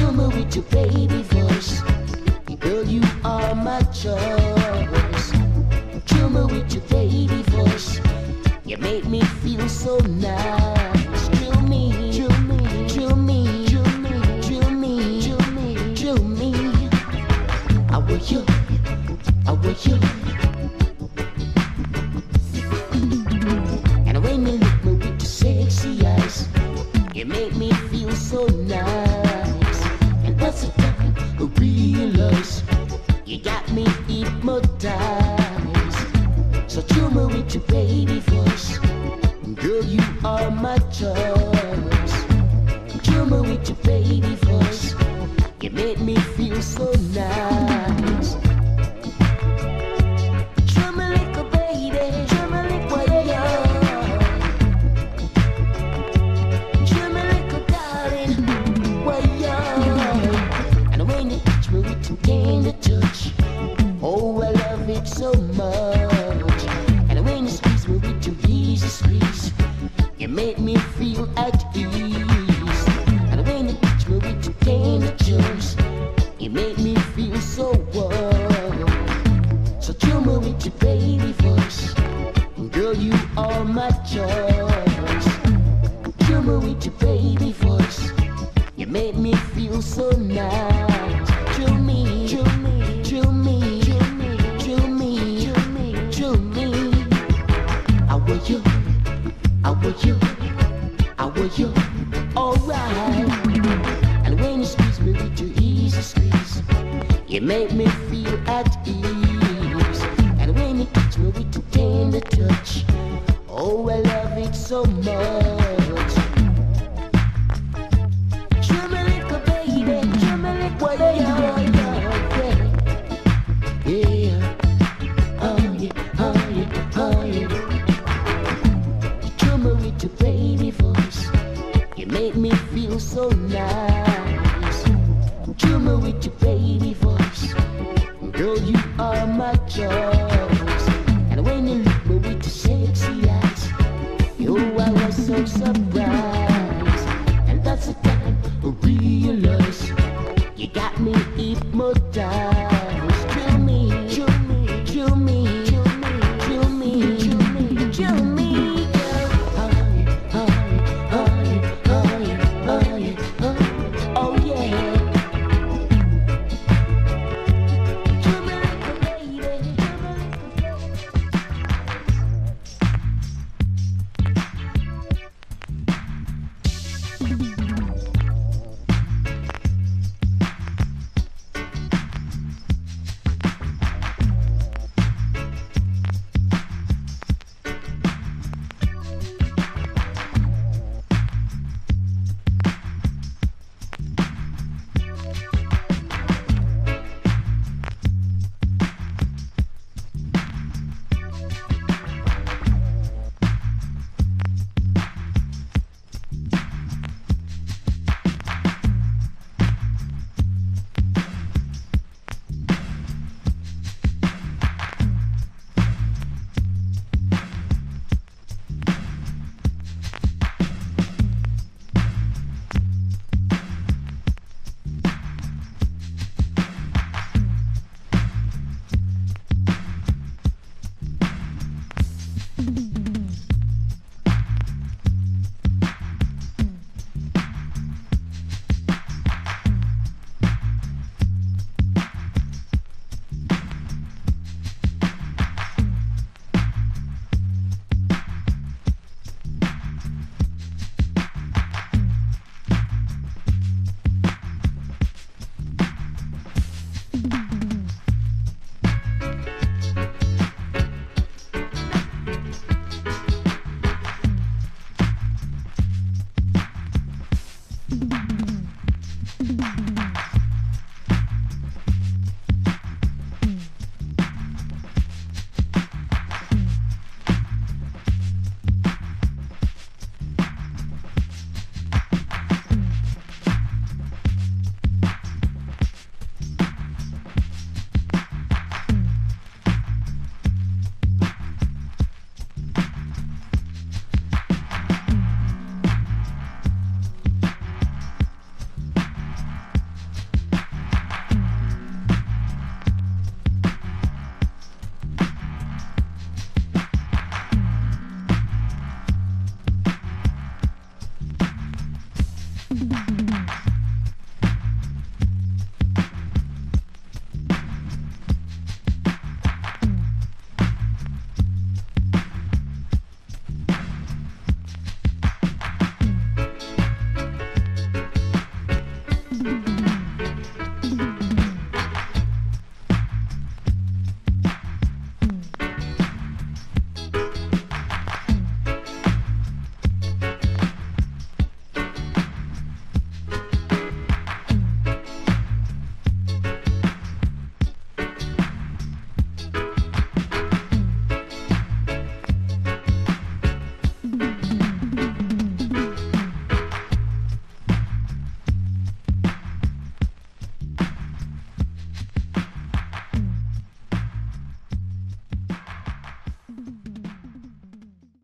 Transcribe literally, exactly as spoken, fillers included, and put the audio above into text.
Drummer with your baby voice. Girl, you are my choice. Drummer with your baby voice. You make me feel so nice. Drill me, drill me, drill me, drill me, drill me, drill me, drill me. I want you, I want you. And when you look me with your sexy eyes, you make me feel so nice. And that's the time I realize you got me hypnotized. So drummer with your baby voice. Girl, you are my choice. Drummer with your baby voice. You make me feel so nice. Drummer like a baby. Drummer like a baby. Drummer like a darling. Why you? And when you touch me with your tender touch, oh, I love it so much. And when you squeeze me with your easy squeeze, you make me feel at ease. And when you touch me with your tender touch, you make me feel so warm. So drummer with your baby voice. Girl, you are my choice. Drummer with your baby voice. You make me feel so nice. Drill me, drill me, drill me, drill me, drill me, drill me, drill me. I want you, I want you, I want you. Alright. And when you squeeze me with your easy squeeze, you make me feel at ease. And when you touch me with your tender touch, oh, I love it so much. Drummer like a baby, drummer like a baby. Yeah, oh yeah, oh yeah, oh yeah. Drummer with your baby voice, you make me feel so nice. Drummer with your baby voice, girl, you are my choice. And when you look me with your sexy eyes, yo, I was so surprised. And that's the time I realize you got me hypnotized. Drill me, drill me, drill me, drill me, drill me, drill me, drill me, girl. Oh yeah, oh yeah, oh yeah, oh yeah, oh yeah, oh yeah. Drill me like a baby, drill me like a baby. Bye.